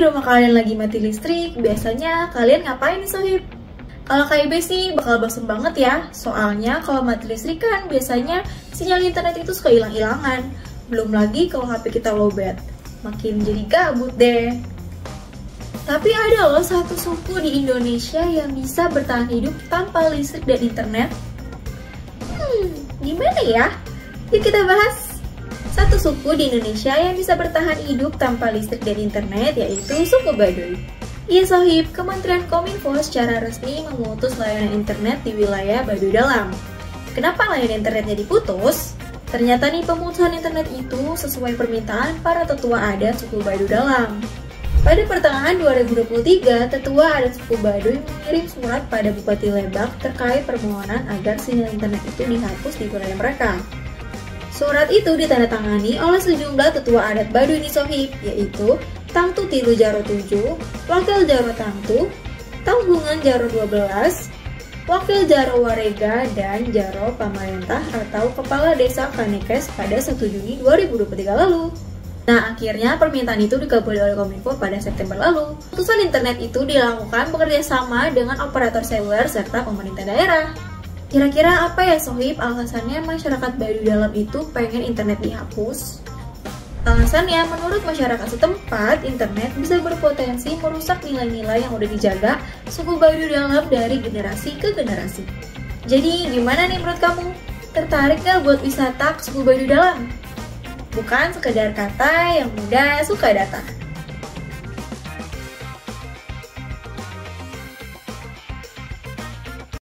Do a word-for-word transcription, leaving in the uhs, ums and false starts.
di rumah kalian lagi mati listrik, biasanya kalian ngapain nih sohib? Kalau K I B sih bakal bosen banget ya, soalnya kalau mati listrik kan biasanya sinyal internet itu suka hilang-hilangan. Belum lagi kalau H P kita lowbat, makin jadi gabut deh. Tapi ada loh satu suku di Indonesia yang bisa bertahan hidup tanpa listrik dan internet. Hmm, gimana ya? Yuk kita bahas. Satu suku di Indonesia yang bisa bertahan hidup tanpa listrik dan internet yaitu suku Baduy. Iya sohib, Kementerian Kominfo secara resmi memutus layanan internet di wilayah Baduy Dalam. Kenapa layanan internetnya diputus? Ternyata nih pemutusan internet itu sesuai permintaan para tetua adat suku Baduy Dalam. Pada pertengahan dua ribu dua puluh tiga, tetua adat suku Baduy mengirim surat pada Bupati Lebak terkait permohonan agar sinyal internet itu dihapus di wilayah mereka. Surat itu ditandatangani oleh sejumlah tetua adat Baduy nih sohib, yaitu Tangtu Tilu Jaro tujuh, Wakil Jaro Tangtu, Tanggungan Jaro dua belas, Wakil Jaro Warega, dan Jaro Pamarentah atau Kepala Desa Kanekes pada satu Juni dua ribu dua puluh tiga lalu. Nah, akhirnya permintaan itu dikabuli oleh Kominfo pada September lalu. Putusan internet itu dilakukan bekerja sama dengan operator seluler serta pemerintah daerah. Kira-kira apa ya sohib alasannya masyarakat Baduy Dalam itu pengen internet dihapus? Alasannya, menurut masyarakat setempat, internet bisa berpotensi merusak nilai-nilai yang udah dijaga suku Baduy Dalam dari generasi ke generasi. Jadi gimana nih menurut kamu? Tertarik gak buat wisata ke suku Baduy Dalam? Bukan sekedar kata yang mudah suka datang.